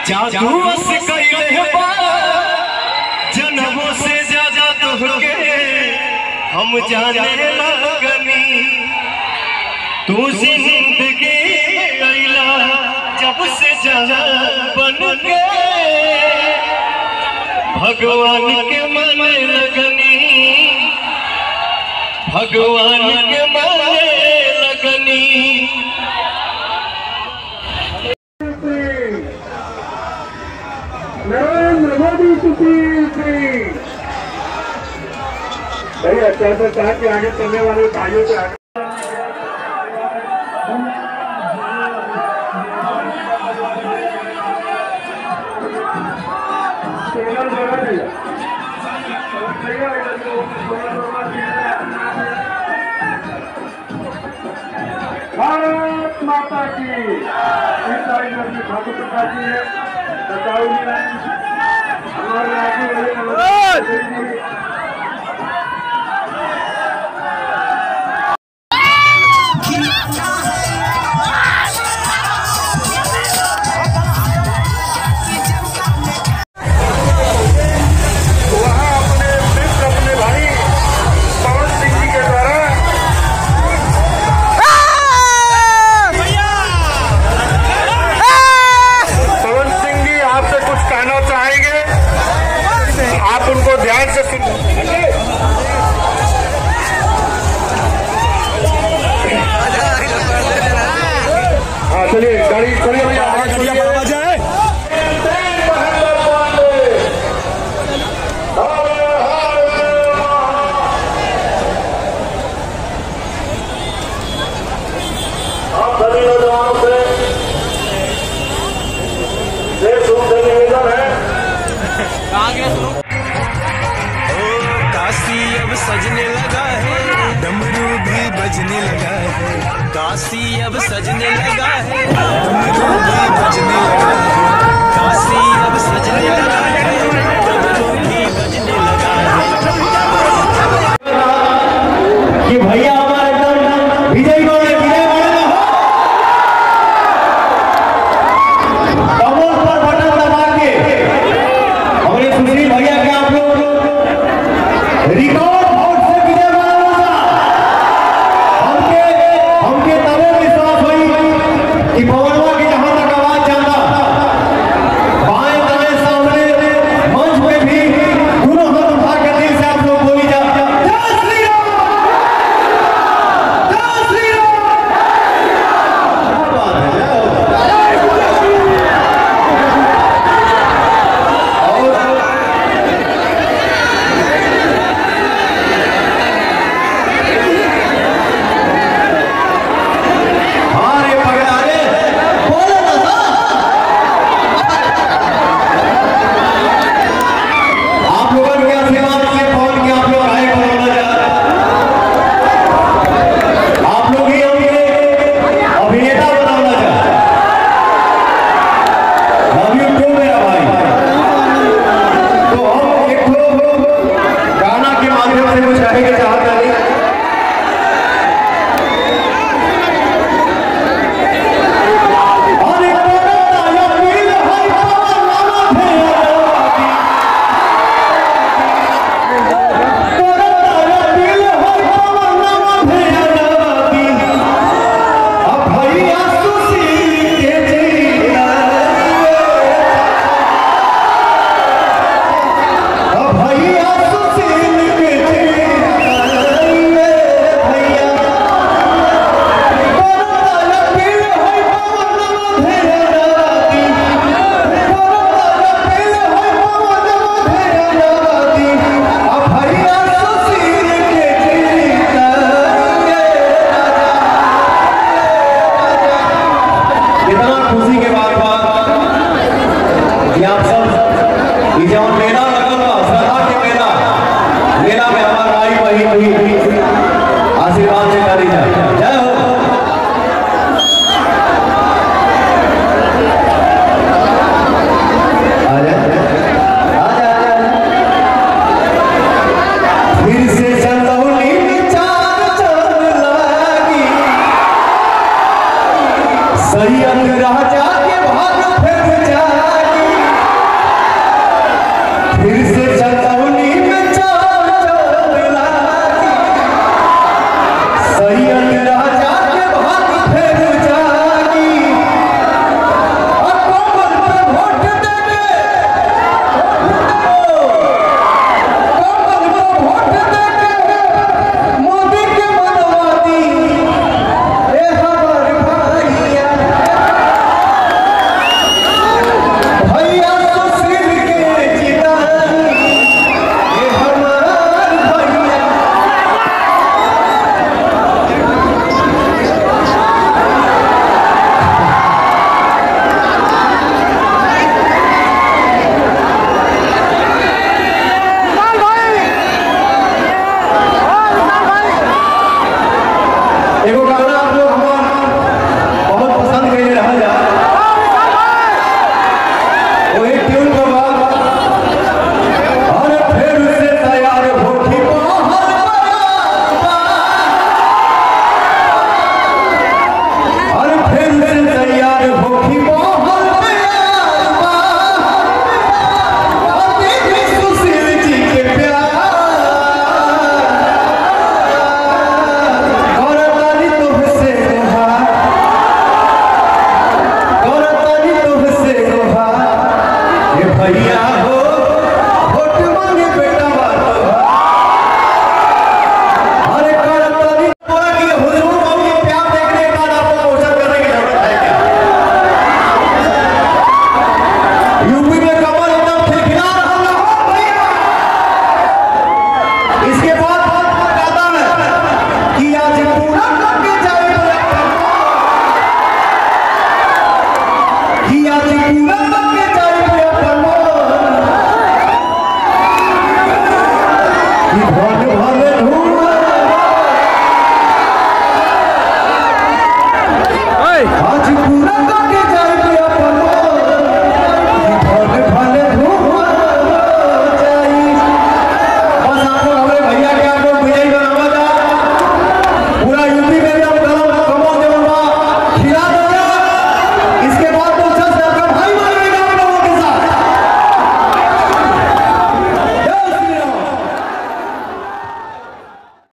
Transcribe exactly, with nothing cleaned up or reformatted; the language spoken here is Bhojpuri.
जादू से कइले बा जनमों से ज्यादा तोहके हम जाने लगनी। तू जिंदगी अइला जब से जहां बन के भगवान के माने लगनी, भगवान के माने लगनी। नरेंद्र मोदी सुप्रीम भाई अत्याचार कहा के आगे चलने वाले भाइयों के आगे भारत माता की ठाकुर प्रसाद जी है हमारे उनको ध्यान से सुन। हाँ चलिए गाड़ी चलिए भैया आ जाए। आप सभी नौजवानों से देश से निवेदन है काशी अब सजने लगा है, डमरू भी बजने लगा है। काशी अब सजने लगा है, डमरू भी बजने लगा है। काशी अब सजने लगा है, डमरू भी बजने लगा है। कि भैया हमारे एकदम विजय गौड़ विजय कमल पर बटन दबा के हमारे सुशील भैया के आप लोग रिकॉर्ड वोट से विजय बनाना। हमके हमके तबे विश्वास हुई कि पवनवा की जहां तक आवाज जाता बाएं दाएं सामने मंच पे भी दोनों हाथ उठा के दिल से आप लोग बोली जा जय श्री राम, जय श्री राम। क्या बात है, खुशी के बाद आप सब